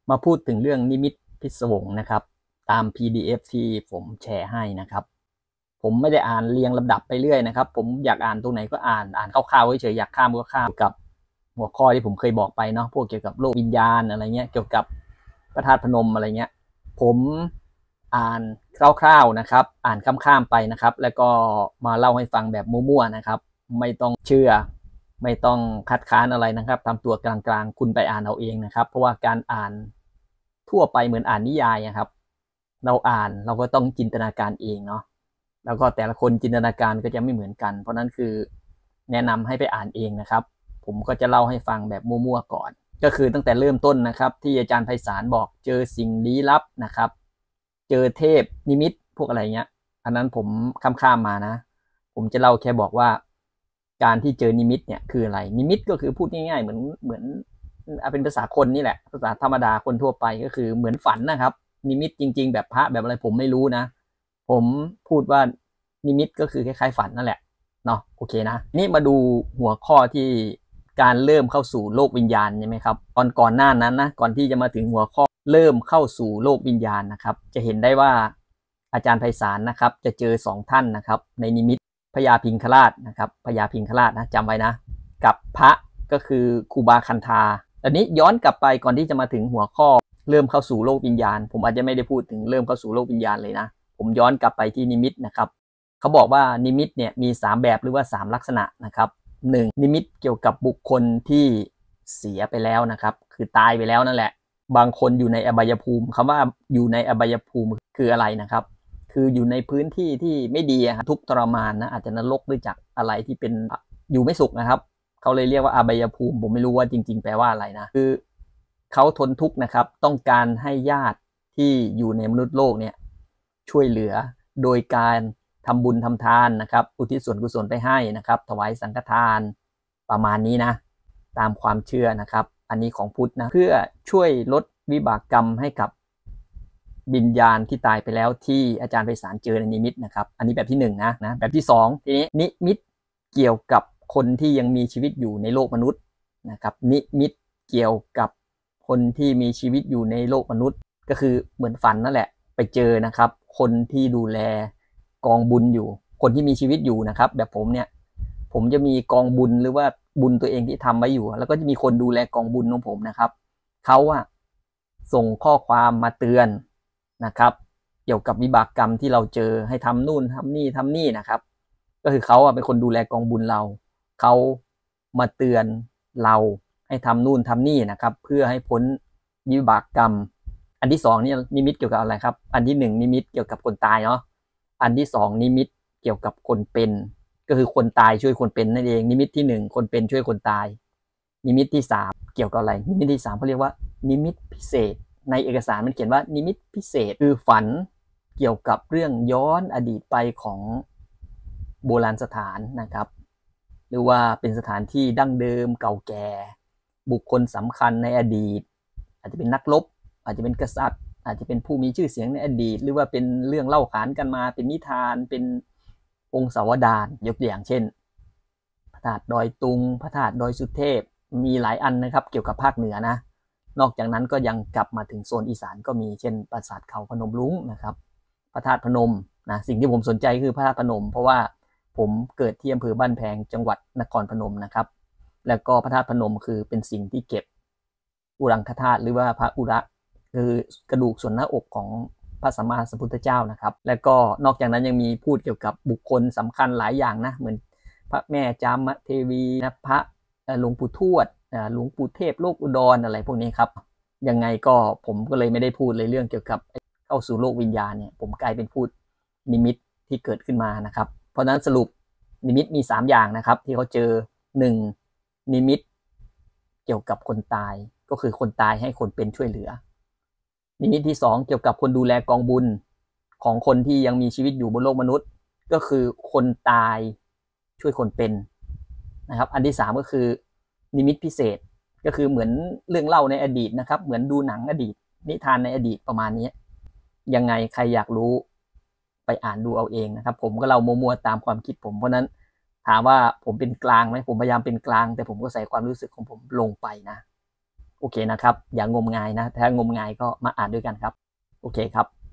มาพูดถึงเรื่องนิมิตพิศวงนะครับตาม PDF ที่ผมแชร์ให้นะครับผมไม่ได้อ่านเรียงลำดับไปเรื่อยนะครับผมอยากอ่านตรงไหนก็อ่านคร่าวๆเฉยๆอยากข้ามก็ข้ามกับหัวข้อที่ผมเคยบอกไปเนาะพวกเกี่ยวกับโลกวิญญาณอะไรเงี้ยเกี่ยวกับพระธาตุพนมอะไรเงี้ยผมอ่านคร่าวๆนะครับอ่านข้ามๆไปนะครับแล้วก็มาเล่าให้ฟังแบบมั่วๆนะครับไม่ต้องเชื่อไม่ต้องคัดค้านอะไรนะครับทำตัวกลางๆคุณไปอ่านเอาเองนะครับเพราะว่าการอ่านทั่วไปเหมือนอ่านนิยายครับเราอ่านเราก็ต้องจินตนาการเองเนาะแล้วก็แต่ละคนจินตนาการก็จะไม่เหมือนกันเพราะนั้นคือแนะนำให้ไปอ่านเองนะครับผมก็จะเล่าให้ฟังแบบมั่วๆก่อนก็คือตั้งแต่เริ่มต้นนะครับที่อาจารย์ไพศาลบอกเจอสิ่งลี้ลับนะครับเจอเทพนิมิตพวกอะไรเงี้ยอันนั้นผมข้ามมานะผมจะเล่าแค่บอกว่าการที่เจอนิมิตเนี่ยคืออะไรนิมิตก็คือพูดง่ายๆเหมือนเป็นภาษาคนนี่แหละภาษาธรรมดาคนทั่วไปก็คือเหมือนฝันนะครับนิมิตจริงๆแบบพระแบบอะไรผมไม่รู้นะผมพูดว่านิมิตก็คือคล้ายๆฝันนั่นแหละเนาะโอเคนะนี่มาดูหัวข้อที่การเริ่มเข้าสู่โลกวิญญาณใช่ไหมครับก่อนหน้านั้นนะก่อนที่จะมาถึงหัวข้อเริ่มเข้าสู่โลกวิญญาณนะครับจะเห็นได้ว่าอาจารย์ไพศาลนะครับจะเจอ2ท่านนะครับในนิมิตพญาพิงคราชนะครับพญาพิงคราชนะจำไว้นะกับพระก็คือครูบาคันธาอันนี้ย้อนกลับไปก่อนที่จะมาถึงหัวข้อเริ่มเข้าสู่โลกวิญญาณผมอาจจะไม่ได้พูดถึงเริ่มเข้าสู่โลกวิญญาณเลยนะผมย้อนกลับไปที่นิมิตนะครับเขาบอกว่านิมิตเนี่ยมี3แบบหรือว่า3ลักษณะนะครับ1นิมิตเกี่ยวกับบุคคลที่เสียไปแล้วนะครับคือตายไปแล้วนั่นแหละบางคนอยู่ในอบายภูมิคำว่าอยู่ในอบายภูมิคืออะไรนะครับคืออยู่ในพื้นที่ที่ไม่ดีทุกข์ทรมานนะอาจจะนรกหรือจากอะไรที่เป็นอยู่ไม่สุขนะครับเขาเลยเรียกว่าอบายภูมิผมไม่รู้ว่าจริงๆแปลว่าอะไรนะคือเขาทนทุกข์นะครับต้องการให้ญาติที่อยู่ในมนุษย์โลกเนี่ยช่วยเหลือโดยการทำบุญทำทานนะครับอุทิศส่วนกุศลไปให้นะครับถวายสังฆทานประมาณนี้นะตามความเชื่อนะครับอันนี้ของพุทธนะเพื่อช่วยลดวิบากกรรมให้กับวิญญาณที่ตายไปแล้วที่อาจารย์ไพศาลเจอในนิมิตนะครับอันนี้แบบที่1นะแบบที่2ทีนี้นิมิตเกี่ยวกับคนที่ยังมีชีวิตอยู่ในโลกมนุษย์นะครับนิมิตเกี่ยวกับคนที่มีชีวิตอยู่ในโลกมนุษย์ก็คือเหมือนฝันนั่นแหละไปเจอนะครับคนที่ดูแลกองบุญอยู่คนที่มีชีวิตอยู่นะครับแบบผมเนี่ยผมจะมีกองบุญหรือว่าบุญตัวเองที่ทำไว้อยู่แล้วก็จะมีคนดูแลกองบุญของผมนะครับเขาส่งข้อความมาเตือนนะครับเกี่ยวกับวิบากกรรมที่เราเจอให้ทำนู่นทำนี่นะครับก็คือเขาเป็นคนดูแลกองบุญเราเขามาเตือนเราให้ทำนู่นทำนี่นะครับเพื่อให้พ้นวิบากกรรมอันที่2นี่นิมิตเกี่ยวกับอะไรครับอันที่1นิมิตเกี่ยวกับคนตายเนาะอันที่2นิมิตเกี่ยวกับคนเป็นก็คือคนตายช่วยคนเป็นนั่นเองนิมิตที่1คนเป็นช่วยคนตายนิมิตที่3เกี่ยวกับอะไรนิมิตที่3เขาเรียกว่านิมิตพิเศษในเอกสารมันเขียนว่านิมิตพิเศษคือฝันเกี่ยวกับเรื่องย้อนอดีตไปของโบราณสถานนะครับหรือว่าเป็นสถานที่ดั้งเดิมเก่าแก่บุคคลสำคัญในอดีตอาจจะเป็นนักรบอาจจะเป็นกษัตริย์อาจจะเป็นผู้มีชื่อเสียงในอดีตหรือว่าเป็นเรื่องเล่าขานกันมาเป็นนิทานเป็นองค์สาวดารยกตัวอย่างเช่นพระธาตุดอยตุงพระธาตุดอยสุเทพมีหลายอันนะครับเกี่ยวกับภาคเหนือนะนอกจากนั้นก็ยังกลับมาถึงโซนอีสานก็มีเช่นปราสาทเขาพนมรุ้งนะครับพระธาตุพนมนะสิ่งที่ผมสนใจคือพระธาตุพนมเพราะว่าผมเกิดที่อำเภอบ้านแพงจังหวัดนครพนมนะครับแล้วก็พระธาตุพนมคือเป็นสิ่งที่เก็บอุรังคธาตุหรือว่าพระอุระคือกระดูกส่วนหน้าอกของพระสัมมาสัมพุทธเจ้านะครับแล้วก็นอกจากนั้นยังมีพูดเกี่ยวกับบุคคลสำคัญหลายอย่างนะเหมือนพระแม่จามเทวีนะพระหลวงปู่ทวดหลวงปู่เทพโลกอุดรอะไรพวกนี้ครับยังไงก็ผมก็เลยไม่ได้พูดเลยเรื่องเกี่ยวกับเข้าสู่โลกวิญญาณเนี่ยผมกลายเป็นพูดนิมิตที่เกิดขึ้นมานะครับเพราะนั้นสรุปนิมิตมี3อย่างนะครับที่เขาเจอ1นิมิตเกี่ยวกับคนตายก็คือคนตายให้คนเป็นช่วยเหลือนิมิตที่2เกี่ยวกับคนดูแลกองบุญของคนที่ยังมีชีวิตอยู่บนโลกมนุษย์ก็คือคนตายช่วยคนเป็นนะครับอันที่3ก็คือนิมิตพิเศษก็คือเหมือนเรื่องเล่าในอดีตนะครับเหมือนดูหนังอดีตนิทานในอดีตประมาณนี้ยังไงใครอยากรู้ไปอ่านดูเอาเองนะครับผมก็เล่ามัวๆตามความคิดผมเพราะนั้นถามว่าผมเป็นกลางไหมผมพยายามเป็นกลางแต่ผมก็ใส่ความรู้สึกของผมลงไปนะโอโอเคนะครับอย่างมงายนะถ้างมงายก็มาอ่านด้วยกันครับโอเคครับ